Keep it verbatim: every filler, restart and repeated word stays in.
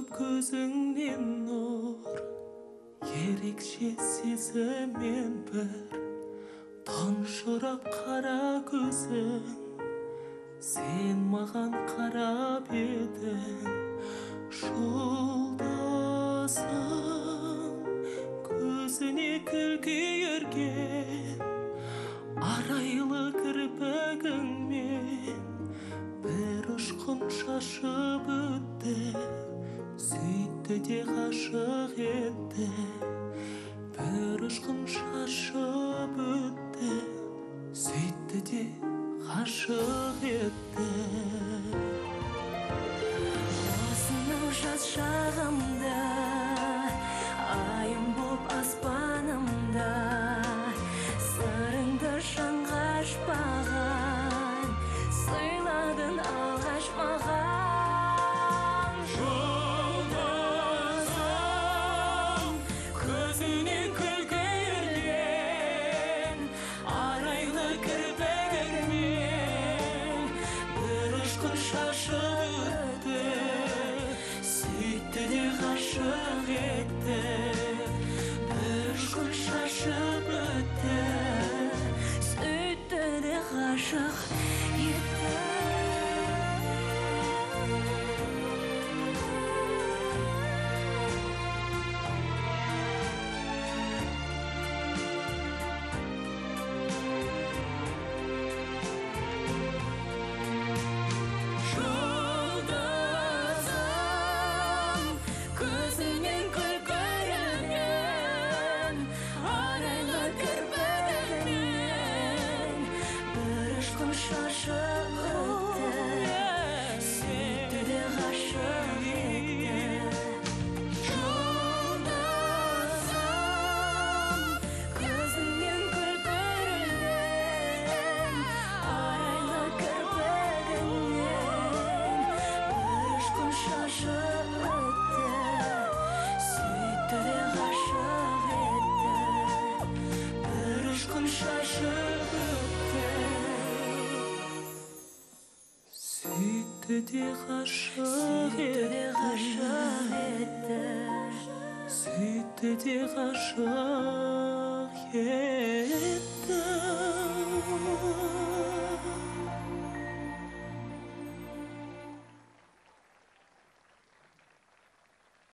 көзіңнен нұр, ерекше сезіммен бір тұнжырап қара көзің, сен маған қарап едің жұлдызым. Көзіне күлкі ерген арайлы кірпігіңмен бір ұшқын шашып өтті, сөйтті де ғашық етті. Бір ұшқын шашып өтті, сөйтті де ғашық етті. Осынау жас шағымда, айым боп аспанымда, сырыңды жанға ашпаған, сыйладың алғаш маған. Жұлдызым, көзінен күлкі ерген арайлы кірпігіңмен бір ұшқын шашып өтті, сөйтті де ғашық етті. Бір ұшқын шашып өтті, Сөйтті де ғашық етті. жұлдызым, көзіңнен күлкі ерген арайлы кірпігіңмен Бір ұшқын шашып өтті, сөйтті де ғашық етті. Жұлдызым, Көзіңнен күлкі ерген арайлы кірпігіңмен бір ұшқын шашып өтті, сөйтті де ғашық етті. бір ұшқын шашып өтті, сөйтті де ғашық Сөйтті де ғашық етті. етті. Сөйтті де ғашық етті.